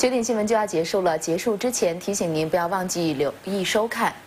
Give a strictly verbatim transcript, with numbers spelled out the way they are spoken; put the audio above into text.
十点新闻就要结束了，结束之前提醒您不要忘记留意收看